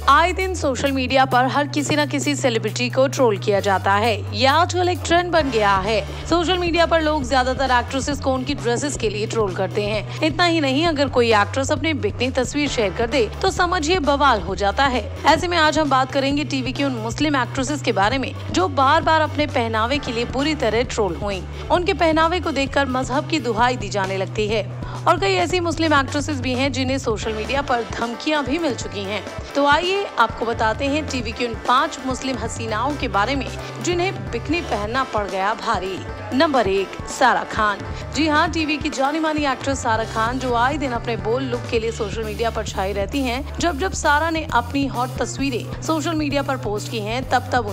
आए दिन social media पर हर किसी न किसी सेलिब्रिटी को ट्रोल किया जाता है। यह आजकल एक ट्रेंड बन गया है। सोशल मीडिया पर लोग ज्यादातर एक्ट्रेसेस को उनकी ड्रेसेस के लिए ट्रोल करते हैं। इतना ही नहीं, अगर कोई एक्ट्रेस अपनी बिकनी तस्वीर शेयर कर दे तो समझिए बवाल हो जाता है। ऐसे में आज हम बात करेंगे टीवी की उन मुस्लिम एक्ट्रेसेस के बारे में जो बार बार अपने पहनावे के लिए बुरी तरह ट्रोल हुई। उनके पहनावे को देखकर मजहब की दुहाई दी जाने लगती है और कई ऐसी मुस्लिम एक्ट्रेसेस भी हैं जिन्हें सोशल मीडिया पर धमकियां भी मिल चुकी हैं। तो आइए आपको बताते हैं टीवी की उन 5 मुस्लिम हसीनाओं के बारे में जिन्हें बिकनी पहनना पड़ गया भारी। नंबर 1, सारा खान। जी हाँ, टीवी की जानी मानी एक्ट्रेस सारा खान जो आए दिन अपने बोल्ड लुक के लिए सोशल मीडिया पर छाई रहती हैं। जब सारा ने अपनी हॉट तस्वीरें सोशल मीडिया पर पोस्ट की हैं, तब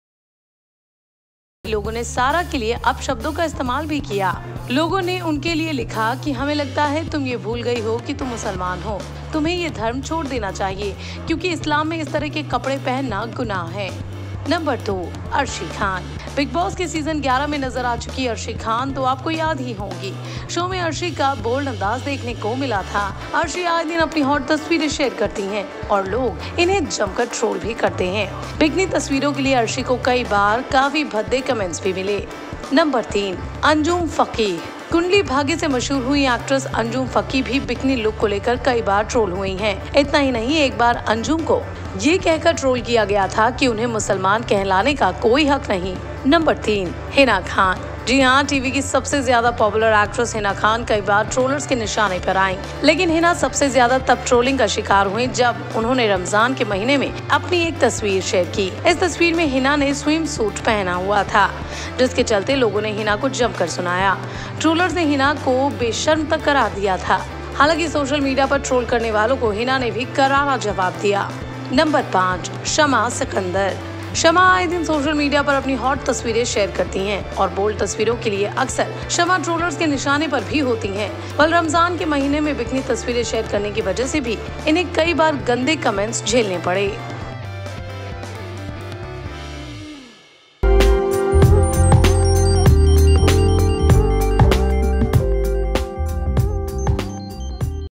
लोगों ने सारा के लिए अपशब्दों का इस्तेमाल भी किया। लोगों ने उनके लिए लिखा कि हमें लगता है तुम ये भूल गई हो कि तुम मुसलमान हो, तुम्हें ये धर्म छोड़ देना चाहिए क्योंकि इस्लाम में इस तरह के कपड़े पहनना गुनाह है। Number 2, Arshi Khan. Bigg Boss के सीजन 11 में नजर आ चुकी अर्शी खान तो आपको याद ही होंगी। शो में अर्शी का बोल्ड अंदाज देखने को मिला था। अर्शी आए दिन अपनी हॉट तस्वीरें शेयर करती हैं और लोग इन्हें जमकर ट्रोल भी करते हैं। बिकनी तस्वीरों के लिए अर्शी को कई बार काफी भद्दे कमेंट्स भी मिले। नंबर 3, अंजुम फकीर। कुंडली भाग्य से मशहूर हुई एक्ट्रेस अंजुम फकीर भी बिकनी लुक को लेकर कई बार ट्रोल हुई हैं। इतना ही नहीं, एक बार अंजुम को ये कहकर ट्रोल किया गया था कि उन्हें मुसलमान कहलाने का कोई हक नहीं। नंबर 3, हिना खान। जी हाँ, टीवी की सबसे ज्यादा पॉपुलर एक्ट्रेस हिना खान कई बार ट्रोलर्स के निशाने पर आईं। लेकिन हिना सबसे ज्यादा तब ट्रोलिंग का शिकार हुई जब उन्होंने रमजान के महीने में अपनी एक तस्वीर शेयर की। इस तस्वीर में हिना ने स्विम सूट पहना हुआ था, जिसके चलते लोगों ने हिना को जमकर सुनाया। ट्रोलर्स ने हिना को बेशर्म तक करार दिया था। हालांकि सोशल मीडिया पर ट्रोल करने वालों को हिना ने भी करारा जवाब दिया। नंबर 5, शमा सिकंदर। शमा आए दिन सोशल मीडिया पर अपनी हॉट तस्वीरें शेयर करती हैं और बोल्ड तस्वीरों के लिए अक्सर शमा ट्रोलर्स के निशाने पर भी होती हैं। बल रमजान के महीने में बिकनी तस्वीरें शेयर करने की वजह से भी इन्हें कई बार गंदे कमेंट्स झेलने पड़े।